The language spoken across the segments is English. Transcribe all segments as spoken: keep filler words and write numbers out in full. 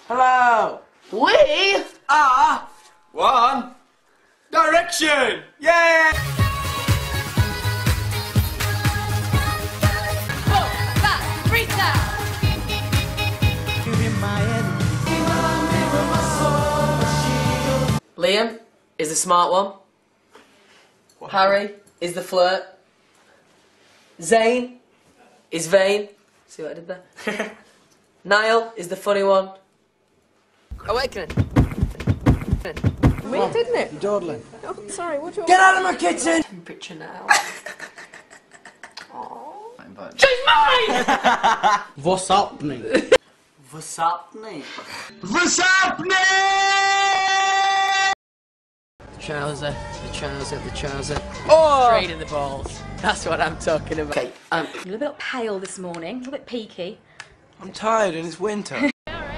Hello. We are One Direction. Yeah. Four, five, freestyle. Liam is the smart one. What? Harry is the flirt. Zayn is vain. See what I did there? Niall is the funny one. Awakening. Me, didn't it? You're dawdling. Oh, sorry, what do you want? Get out of my kitchen! Picture now. She's mine! What's happening? What's happening? What's happening? The trouser, the trouser, the trouser. Oh! Straight in the balls. That's what I'm talking about. Okay, um, You're a little bit pale this morning, a little bit peaky. I'm tired and it's winter.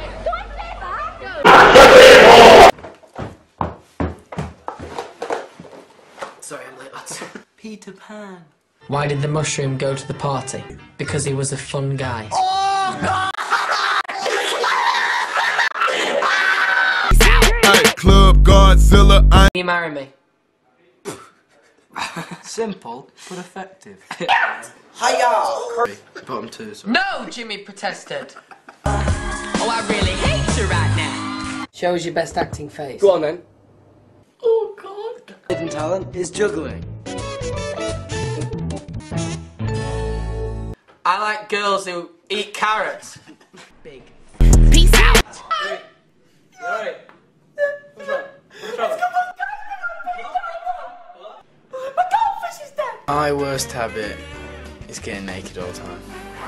sorry, I'm late, lads. Peter Pan. Why did the mushroom go to the party? Because he was a fun guy. Oh, God! Hey, Club Godzilla. I Can you marry me? Simple but effective. Hiya! Bottom two, sorry. No, Jimmy protested. Oh, I really hate you right now. Show us your best acting face. Go on then. Oh, God. Hidden talent is juggling. I like girls who eat carrots. Big. Peace out. Alright. What's wrong? What's wrong? My worst habit is getting naked all the time.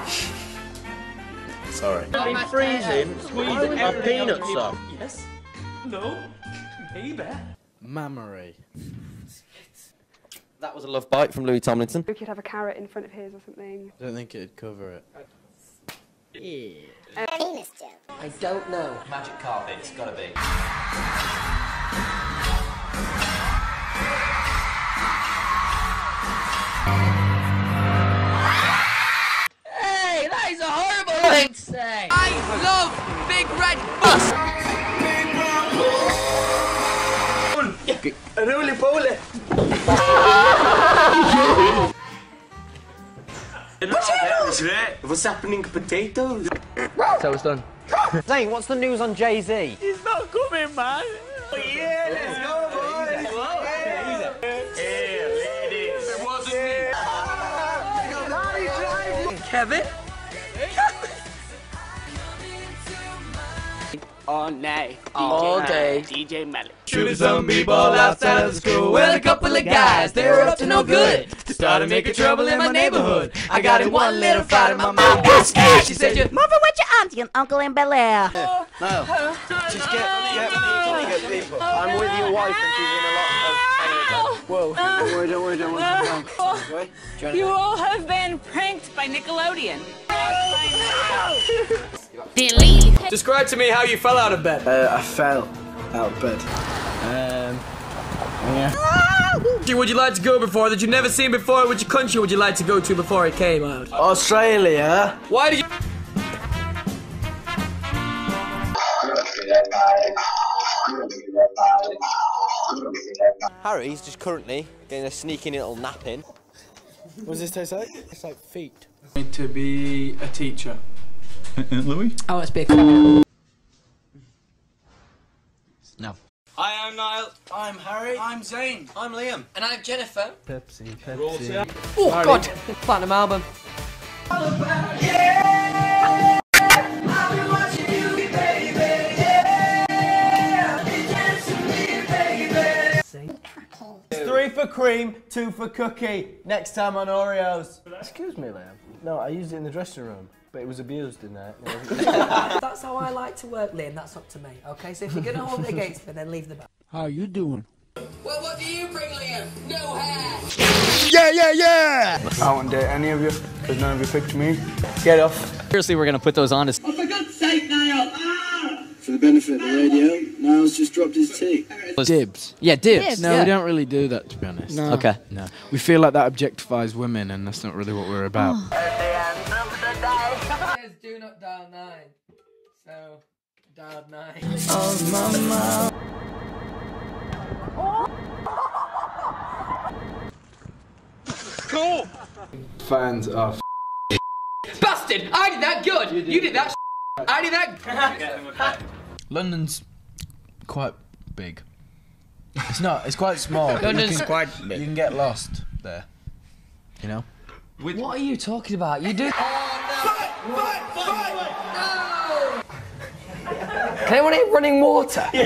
Sorry. Been freezing, squeezing my peanuts off. Yes. No. Maybe. Mammary. That was a love bite from Louis Tomlinson. We could have a carrot in front of his or something. I don't think it'd cover it. Yeah. Penis joke. I don't know. Magic carpet, it's gotta be. Hey, that is a horrible thing to say. I love Big Red Bus. Roly poly. What's happening, potatoes? So it's done. Zane, what's the news on Jay-Z? He's not coming, man. Oh, yeah, let's go, boys. Hey, ladies. It wasn't me. Kevin? All night. All day. D J Malik. Shooting some people outside of school with a couple of guys. They were up to no good. Started making trouble in my neighborhood. I got in one little fight and my mom got scared. She said, "You Moving with your auntie and uncle in Bel Air. No, just get, get people, get people. I'm with your wife and she's in a lot of... Whoa, don't worry, don't worry, don't worry. You all have been pranked by Nickelodeon. Then leave. Describe to me how you fell out of bed. Uh, I fell out of bed. Um, yeah. Would you like to go before that you've never seen before? Which country would you like to go to before it came out? Australia. Why did you... Harry's just currently getting a sneaky little nap in. What does this taste like? It's like feet. To be a teacher. Louis? I want to be a... No. Hi, I'm Niall. I'm Harry. I'm Zane. I'm Liam. And I'm Jennifer. Pepsi, Pepsi. Oh, God. Platinum album. Three for cream, two for cookie. Next time on Oreos. Excuse me, Liam. No, I used it in the dressing room, but it was abused in there. That's how I like to work, Liam. That's up to me. Okay, so if you're going to hold it against me, then leave the back. How you doing? Well, what do you bring, Liam? No hair. Yeah, yeah, yeah! I won't date any of you, because none of you picked me. Get off. Seriously, we're gonna put those on. Oh, for God's sake, Niall! Ah! For the benefit of the radio, Niall's just dropped his tea. Dibs. Yeah, dibs. Dibs. No, yeah. we don't really do that, to be honest. No. Okay. No. We feel like that objectifies women, and that's not really what we're about. At the end of the day. It says do not dial nine. So, Dialed nine. Of my mouth. Cool! Fans are Bastard! I did that good! You did, you did that I did that London's quite big. It's not, it's quite small. London's can, quite You big. can get lost there. You know? What are you talking about? You do. Can anyone eat running water? Yeah.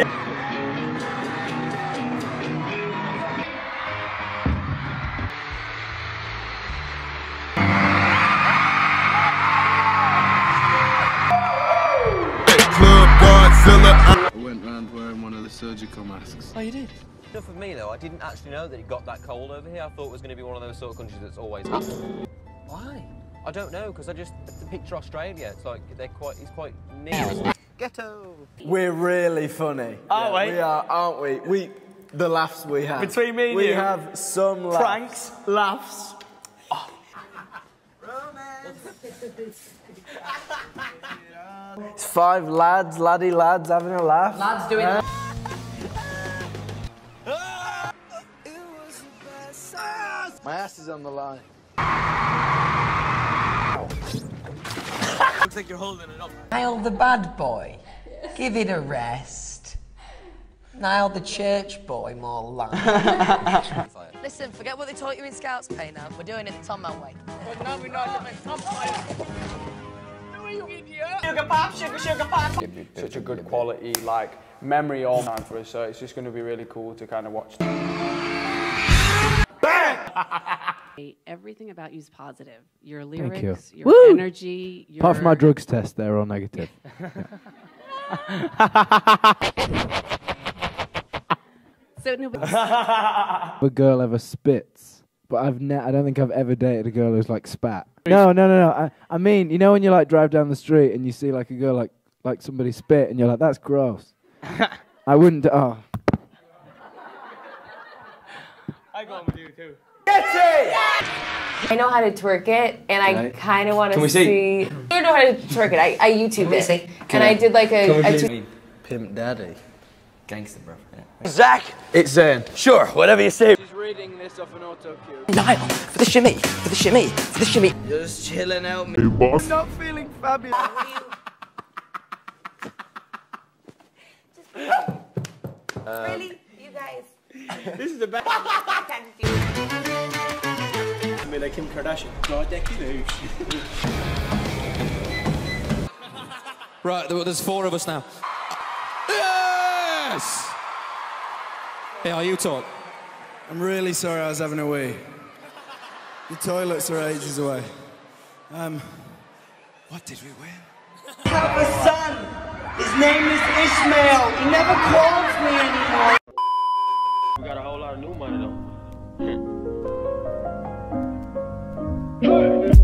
Club Godzilla. I went round wearing one of the surgical masks. Oh, you did? Enough of me though, I didn't actually know that it got that cold over here. I thought it was going to be one of those sort of countries that's always hot. Why? I don't know, because I just picture Australia. It's like they're quite, it's quite near. Ghetto. We're really funny. Are Yeah, we? We are, aren't we? We, the laughs we have. Between me and we you. have some laughs. Pranks, laughs. It's five lads, laddie lads having a laugh. Lads doing. Uh, My ass is on the line. Looks like you're holding it up. Niall the bad boy. Give it a rest. Niall the church boy, more like. Listen, forget what they taught you in Scouts pay now. We're doing it the Tom Man way. But now we know how to make Tom Sugar pop, sugar, sugar pop. Such a good quality, like, memory all time for us, so it's just going to be really cool to kind of watch. Everything about you is positive. Your lyrics, you. your Woo! energy, your... Apart from my drugs test, they're all negative. So nobody... A girl ever spits, but I've ne I don't think I've ever dated a girl who's like spat. No, no, no, no. I, I mean, you know when you like drive down the street and you see like a girl like like somebody spit and you're like, that's gross. I wouldn't. Oh. I go on with you too. I know how to twerk it, and I Right. kind of want Can to we see? see. I don't know how to twerk it. I, I YouTube we it, see? and I did like a. a t- Pimp daddy. Gangster, bro. Zach! It's Zane. Sure, whatever you say. She's reading this off an auto cue. Niall, for the shimmy, for the shimmy, for the shimmy. Just chilling out, Hey, boss. Not feeling fabulous. really, you guys. This is the best. I mean, like Kim Kardashian. Right, there- there's four of us now. Yes! Hey, are you talk? I'm really sorry I was having a wee. The toilets are ages away. Um, what did we win? I have a son. His name is Ishmael. He never calls me anymore. We got a whole lot of new money though.